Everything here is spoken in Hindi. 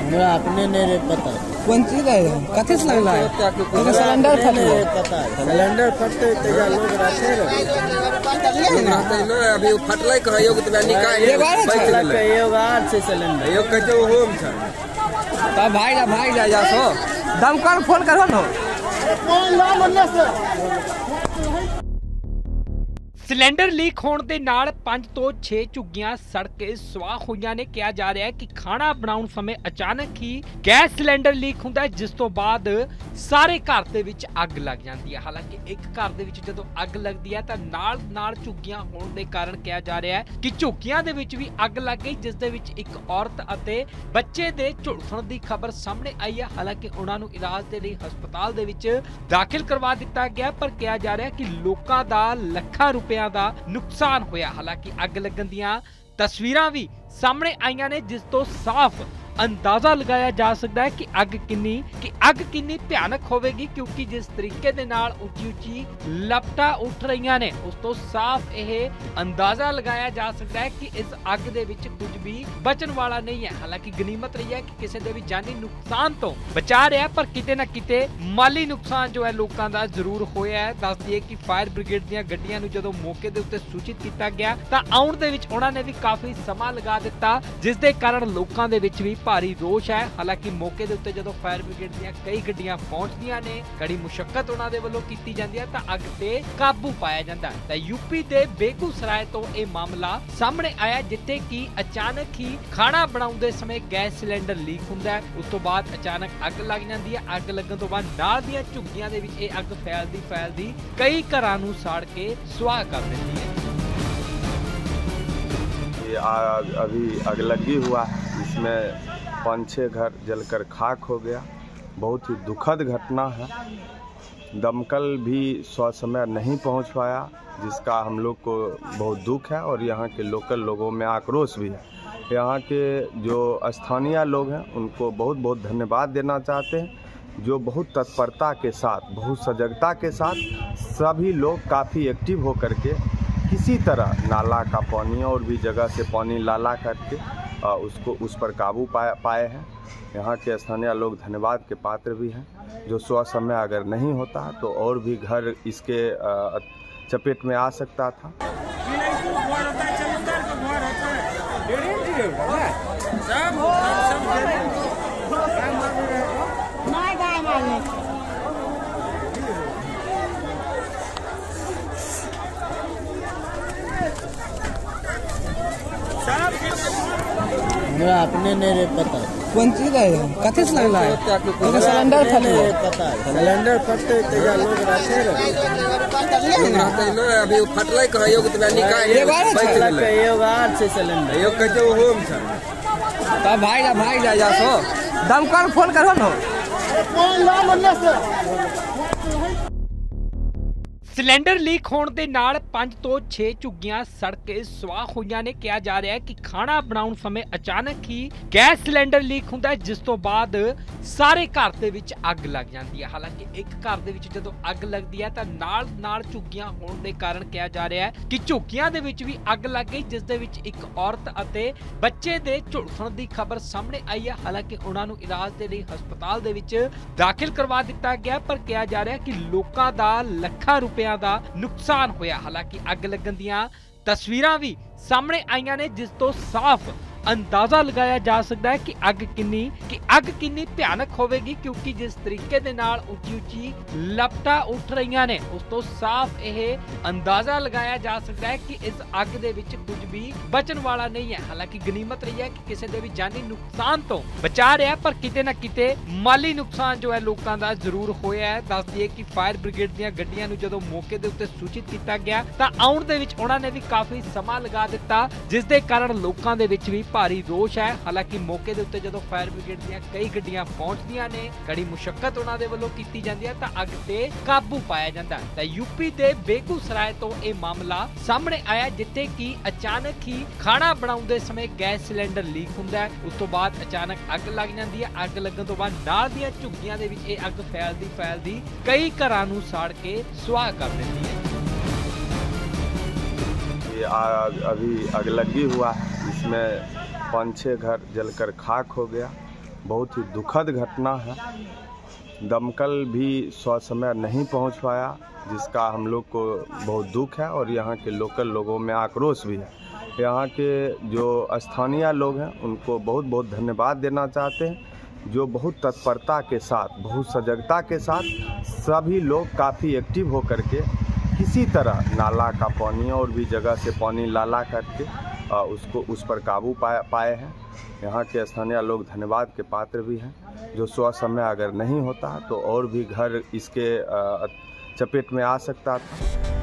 हमरा अपने नहीं पता कौन चीज है कथी से लगला है सिलेंडर फटलो पता है सिलेंडर फटते तेजा लोग रहते ना अभी फटले कहियो कि तबे निकाल एगो आर से सिलेंडर एगो कहियो होम छ तब भाई जा सो दमकल फोन करो न सिलेंडर लीक होने के नाल 5 ਤੋਂ 6 ਝੁੱਗੀਆਂ सड़ के सुआह होईਆਂ ने। कहा जा रहा है कि खाना बनाने समय अचानक ही गैस सिलेंडर लीक होता है, जिस तो बाद सारे घर दे विच अग लग जाती है। हालांकि एक घर दे विच जदों अग लगती है तो नाल ਝੁੱਗੀਆਂ होने के कारण कहा जा रहा है कि ਝੁੱਗੀਆਂ दे विच भी अग लग गई, जिस दे विच एक औरत अते बच्चे दे ਝੁਲਸਣ की खबर सामने आई है। हालांकि उन्हां नूं इलाज दे लई हस्पताल दे विच दाखिल करवा दिता गया, पर कहा जा रहा है कि लोकां दा ਲੱਖਾਂ रुपए ਦਾ नुकसान होया। हालांकि अग लगन दियां तस्वीरां भी सामने आईयां ने, जिस तो साफ अंदाजा लगाया जा सकता है कि अग किन्नी भयानक होवेगी, क्योंकि जिस तरीके दे नाल उची लपटा उठ रही ने उस तो साफ यह अंदाजा लगाया जा सकता है कि इस अग दे विच कुछ भी बचन वाला नहीं है। हालांकि गनीमत रही है कि किसी दे भी जानी नुकसान तो बचा रहा है, पर किते ना किते माली नुकसान जो है लोगों का जरूर होया है। दस दिए कि फायर ब्रिगेड दीयां गड्डियां नूं जदों मौके दे उत्ते सूचित किया गया तां आउण दे विच उन्हां ने भी काफी समा लगा दिता, जिस दे कारण लोकां दे विच भी भारी रोष है। हालांकि मौके दे उत्ते जदों फायर ब्रिगेड दीयां कई गड्डियां पहुंचदियां ने, कड़ी मुशक्कत उन्हां दे वल्लों कीती जांदी है तां अग ते काबू पाया जांदा है। तां यूपी दे बेगूसराय तो यह मामला सामने आया, जिथे कि अचानक ही खाना बनाउंदे समय गैस सिलेंडर लीक हुंदा है। उस तो बाद अचानक अग लग जांदी है। अग लगन तो बाद नाल दीयां ਝੁੱਗੀਆਂ दे विच यह अग फैलदी कई घरां नूं साड़ के सुआह कर दिंदी है। अभी अगलगी हुआ है, इसमें 5-6 घर जलकर खाक हो गया। बहुत ही दुखद घटना है। दमकल भी समय नहीं पहुंच पाया, जिसका हम लोग को बहुत दुख है और यहाँ के लोकल लोगों में आक्रोश भी है। यहाँ के जो स्थानीय लोग हैं उनको बहुत बहुत धन्यवाद देना चाहते हैं, जो बहुत तत्परता के साथ, बहुत सजगता के साथ सभी लोग काफ़ी एक्टिव होकर के किसी तरह नाला का पानी और भी जगह से पानी लाला करके उसको उस पर काबू पाए हैं। यहाँ के स्थानीय लोग धन्यवाद के पात्र भी हैं, जो समय अगर नहीं होता तो और भी घर इसके चपेट में आ सकता था। हमरा अपने नहीं पता कौन चीज है कथी से लगला है सिलेंडर फटलो पता है सिलेंडर फटते तेजा लोग रहते ना अभी फटले कहियो कि तबे निकाल एगो आर से सिलेंडर एगो कहियो होम छ तब भाई जा सो दमकल फोन करो न। सिलेंडर लीक होने के नाल 5 ਤੋਂ 6 ਝੁੱਗੀਆਂ सड़ के सुआह होईਆਂ ने। कहा जा रहा है कि खाना बनाने समय अचानक ही गैस सिलेंडर लीक होता है, जिस तो बाद सारे घर दे विच अग लग जाती है। हालांकि एक घर दे विच जदों अग लगती है तो नाल ਝੁੱਗੀਆਂ होने के कारण कहा जा रहा है कि ਝੁੱਗੀਆਂ दे विच भी अग लग गई, जिस दे विच एक औरत अते बच्चे दे ਝੁਲਸਣ की खबर सामने आई है। हालांकि उन्हां नूं इलाज दे लई हस्पताल दे विच दाखिल करवा दिता गया, पर कहा जा रहा है कि लोकां दा ਲੱਖਾਂ रुपए ਦਾ नुकसान होया। हालांकि अग लगन दियां तस्वीरां भी सामने आईयां ने, जिस तो साफ अंदाजा लगाया जा सकता है कि अग किन्नी भयानक होवेगी, क्योंकि जिस तरीके दे नाल उची लपटा उठ रही ने उस तो साफ यह अंदाजा लगाया जा सकता है कि इस अग दे विच कुछ भी बचन वाला नहीं है। हालांकि गनीमत रही है कि किसी दे भी जानी नुकसान तो बचा रहा है, पर किते ना किते माली नुकसान जो है लोगों का जरूर होया है। दस दिए कि फायर ब्रिगेड दीयां गड्डियां नूं जदों मौके दे उत्ते सूचित किया गया तां आउण दे विच उन्हां ने भी काफी समा लगा दिता, जिस दे कारण लोकां दे विच भी भारी रोष है। हालांकि मौके दे उत्ते जदों फायर ब्रिगेड दीयां कई गड्डियां पहुंचदियां ने, कड़ी मुशक्कत उन्हां दे वल्लों कीती जांदी है तां अग ते काबू पाया जांदा है। तां यूपी दे बेगूसराय तो यह मामला सामने आया, जिथे कि अचानक ही खाना बनाउंदे समय गैस सिलेंडर लीक हुंदा है। उस तो बाद अचानक अग लग जांदी है। अग लगन तो बाद नाल दीयां ਝੁੱਗੀਆਂ दे विच यह अग फैलदी कई घरां नूं साड़ के सुआह कर दिंदी है। अभी अगलगी हुआ है, इसमें 5-6 घर जलकर खाक हो गया। बहुत ही दुखद घटना है। दमकल भी ससमय नहीं पहुंच पाया, जिसका हम लोग को बहुत दुख है और यहाँ के लोकल लोगों में आक्रोश भी है। यहाँ के जो स्थानीय लोग हैं उनको बहुत बहुत धन्यवाद देना चाहते हैं, जो बहुत तत्परता के साथ, बहुत सजगता के साथ सभी लोग काफ़ी एक्टिव होकर के किसी तरह नाला का पानी और भी जगह से पानी लाला करके उस पर काबू पाए हैं। यहाँ के स्थानीय लोग धन्यवाद के पात्र भी हैं, जो समय अगर नहीं होता तो और भी घर इसके चपेट में आ सकता था।